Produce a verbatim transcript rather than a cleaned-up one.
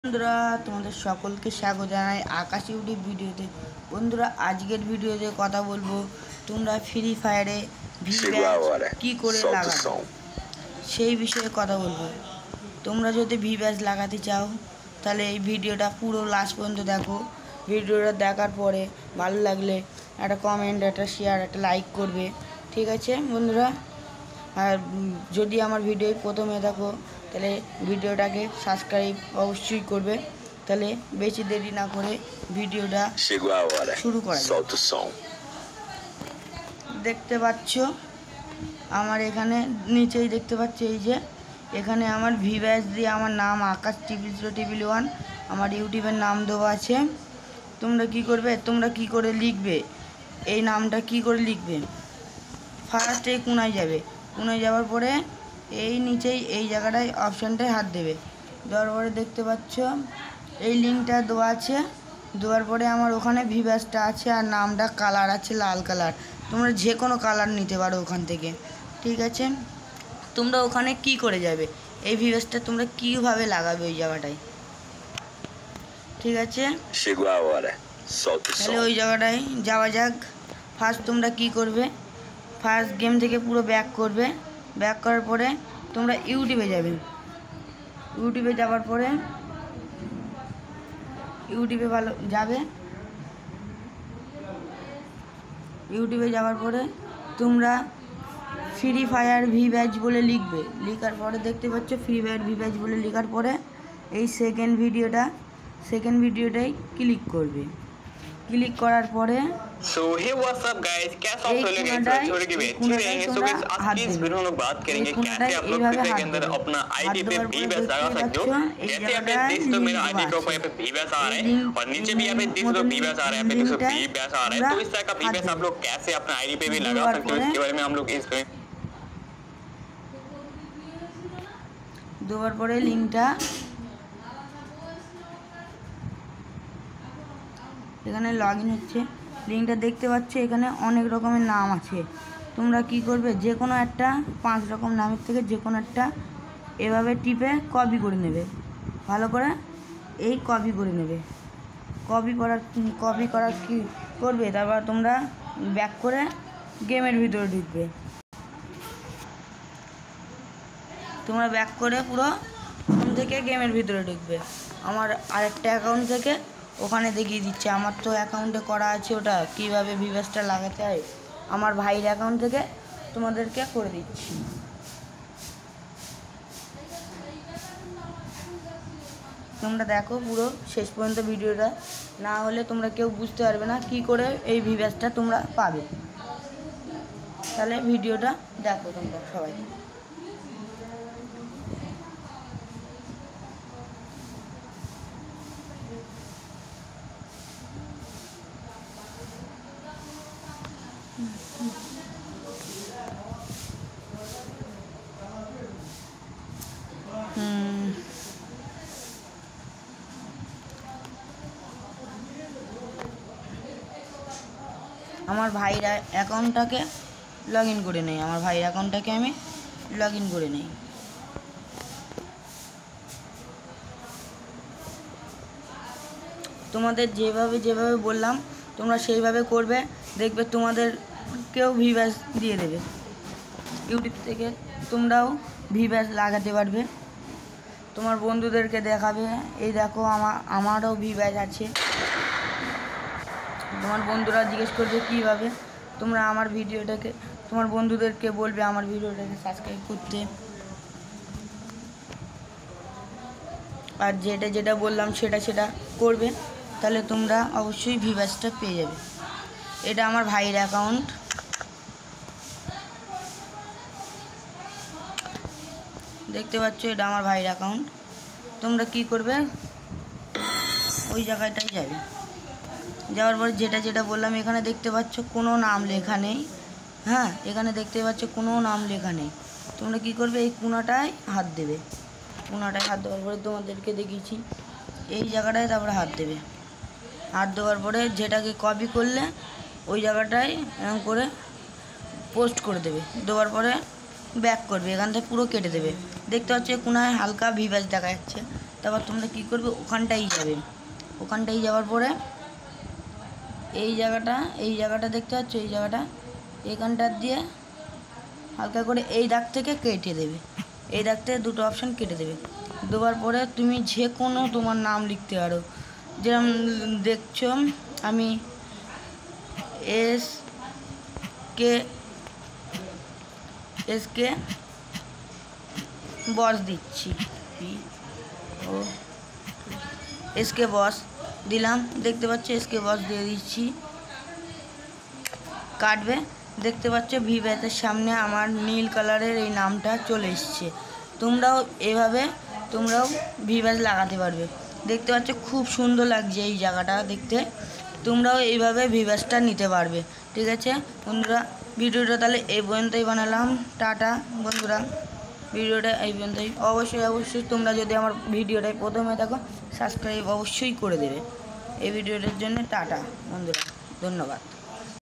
বন্ধুরা তোমাদের সকলকে স্বাগত জানাই আকাশ ইউটিউব ভিডিওতে। বন্ধুরা আজকের ভিডিওতে কথা বলবো তোমরা ফ্রি ফায়ারে ভি ব্যাজ কী করে লাগাবে সেই বিষয়ে কথা বলবো। তোমরা যদি ভি ব্যাজ লাগাতে চাও তাহলে এই ভিডিওটা পুরো লাস্ট পর্যন্ত দেখো। ভিডিওটা দেখার পরে ভালো লাগলে একটা কমেন্ট, একটা শেয়ার, একটা লাইক করবে, ঠিক আছে বন্ধুরা? আর যদি আমার ভিডিও প্রথমে দেখো তাহলে ভিডিওটাকে সাবস্ক্রাইব অবশ্যই করবে। তাহলে বেশি দেরি না করে ভিডিওটা শুরু করা যাক। দেখতে পাচ্ছ আমার এখানে নিচেই দেখতে পাচ্ছ এই যে এখানে আমার ভি ব্যাজ দিয়ে আমার নাম Akash TV zero TV one আমার ইউটিউবের নাম দেওয়া আছে। তোমরা কি করবে, তোমরা কি করে লিখবে এই নামটা, কি করে লিখবে? ফার্স্ট এই কোনায় যাবে, কোনায় যাওয়ার পরে এই নিচেই এই জায়গাটায় অপশানটায় হাত দেবে। দেওয়ার পরে দেখতে পাচ্ছ এই লিঙ্কটা দেওয়া আছে। দেওয়ার পরে আমার ওখানে ভি ব্যাজটা আছে আর নামটা কালার আছে লাল কালার। তোমরা যে কোনো কালার নিতে পারো ওখান থেকে, ঠিক আছে? তোমরা ওখানে কি করে যাবে, এই ভি ব্যাজটা তোমরা কীভাবে লাগাবে ওই জায়গাটায়, ঠিক আছে? তাহলে ওই জায়গাটায় যাওয়া যাক। ফার্স্ট তোমরা কি করবে, ফার্স্ট গেম থেকে পুরো ব্যাক করবে। ব্যাক করার পরে তোমরা ইউটিউবে যাবে। ইউটিউবে যাওয়ার পরে ইউটিউবে ভালো যাবে। ইউটিউবে যাওয়ার পরে তোমরা ফ্রি ফায়ার ভি ব্যাজ বলে লিখবে। লেখার পরে দেখতে পাচ্ছ ফ্রি ফায়ার ভি ব্যাজ বলে লেখার পরে এই সেকেন্ড ভিডিওটা সেকেন্ড ভিডিওটাই ক্লিক করবে। क्लिक करार परे so hey what's up guys, कैसे आप लोग हैं? छोटे के बेच रहेंगे। सो गाइस आज की इस वीडियो में लोग बात करेंगे कैसे आप लोग फ्री फायर के अंदर अपना आईडी पे वी बैज लगा सकते हो। जैसे यहाँ पे देख तो मेरा आईडी के ऊपर यहाँ पे वी बैज आ रहा है और नीचे भी यहाँ पे देख तो वी बैज आ रहा है, यहाँ पे देख तो वी बैज आ रहा है। तो इस तरह का वी बैज आप लोग कैसे अपना आईडी पे भी लगा सकते हो इसके बारे में हम लोग इस দেওয়ার পরে লিংকটা এখানে লগ ইন হচ্ছে। লিঙ্কটা দেখতে পাচ্ছ এখানে অনেক রকমের নাম আছে। তোমরা কি করবে, যে কোনো একটা পাঁচ রকম নামের থেকে যে কোনো একটা এভাবে টিপে কপি করে নেবে। ভালো করে এই কপি করে নেবে। কপি করার কপি করার কি করবে, তারপর তোমরা ব্যাক করে গেমের ভিতরে ঢুকবে। তোমরা ব্যাক করে পুরো ফোন থেকে গেমের ভিতরে ঢুকবে। আমার আরেকটা অ্যাকাউন্ট থেকে ওখানে দেখিয়ে দিচ্ছে, আমার তো অ্যাকাউন্টে করা আছে ওটা কীভাবে ভি ব্যাজটা লাগাতে হয়। আমার ভাইয়ের অ্যাকাউন্ট থেকে তোমাদেরকে করে দিচ্ছি। তোমরা দেখো পুরো শেষ পর্যন্ত ভিডিওটা, না হলে তোমরা কেউ বুঝতে পারবে না কি করে এই ভি ব্যাজটা তোমরা পাবে। তাহলে ভিডিওটা দেখো তোমরা সবাই। আমার ভাইয়ের অ্যাকাউন্টটাকে লগ ইন করে নেই আমার ভাইয়ের অ্যাকাউন্টটাকে আমি লগ ইন করে নেই। তোমাদের যেভাবে যেভাবে বললাম তোমরা সেইভাবে করবে, দেখবে তোমাদের কেউ ভি ব্যাজ দিয়ে দেবে। ইউটিউব থেকে তোমরাও ভি ব্যাজ লাগাতে পারবে, তোমার বন্ধুদেরকে দেখাবে, এই দেখো আমার আমারও ভি ব্যাজ আছে। তোমার বন্ধুরা জিজ্ঞেস করবে কীভাবে, তোমরা আমার ভিডিওটাকে তোমার বন্ধুদেরকে বলবে আমার ভিডিওটাকে সাবস্ক্রাইব করতে। আর যেটা যেটা বললাম সেটা সেটা করবে, তাহলে তোমরা অবশ্যই ভি ব্যাজটা পেয়ে যাবে। এটা আমার ভাইয়ের অ্যাকাউন্ট। দেখতে পাচ্ছ এটা আমার ভাইয়ের অ্যাকাউন্ট। তোমরা কি করবে, ওই জায়গাটায় যাবে। যাওয়ার পর যেটা যেটা বললাম এখানে দেখতে পাচ্ছ কোনো নাম লেখা নেই। হ্যাঁ, এখানে দেখতে পাচ্ছ কোনো নাম লেখা নেই। তোমরা কি করবে, এই কোনাটায় হাত দেবে। কোনাটায় হাত দেওয়ার পরে তোমাদেরকে দেখিয়েছি এই জায়গাটায় তারপরে হাত দেবে। হাত দেওয়ার পরে যেটাকে কপি করলে ওই জায়গাটায় এরকম করে পোস্ট করে দেবে। দেওয়ার পরে ব্যাক করবে, এখান থেকে পুরো কেটে দেবে। দেখতে পাচ্ছ কোনায় হালকা ভি ব্যাজ দেখা যাচ্ছে, তারপর তোমরা কী করবে, ওখানটাই যাবে। ওখানটাই যাওয়ার পরে এই জায়গাটা এই জায়গাটা দেখতে পাচ্ছ, এই জায়গাটা এখানটা দিয়ে হালকা করে এই দাগ থেকে কেটে দেবে। এই দাগ থেকে দুটো অপশান কেটে দেবে। দেওয়ার পরে তুমি যে কোনো তোমার নাম লিখতে পারো। যেরকম দেখছো আমি এস কে এস কে বস দিচ্ছি, ও এস কে বস দিলাম, দেখতে পাচ্ছ এস কে বস দিয়ে দিচ্ছি। কাটবে, দেখতে পাচ্ছ ভি ব্যাচের সামনে আমার নীল কালারের এই নামটা চলে এসছে। তোমরাও এভাবে তোমরাও ভি ব্যাচ লাগাতে পারবে। দেখতে পাচ্ছ খুব সুন্দর লাগছে এই জায়গাটা দেখতে। তোমরাও এইভাবে ভি ব্যাচটা নিতে পারবে। ঠিক আছে বন্ধুরা, ভিডিওটা তাহলে এই পর্যন্তই বানালাম। টাটা বন্ধুরা, ভিডিওটা এই পর্যন্তই। অবশ্যই অবশ্যই তোমরা যদি আমার ভিডিওটায় প্রথমে থাকো সাবস্ক্রাইব অবশ্যই করে দেবে এই ভিডিওটার জন্য। টাটা বন্ধুরা, ধন্যবাদ।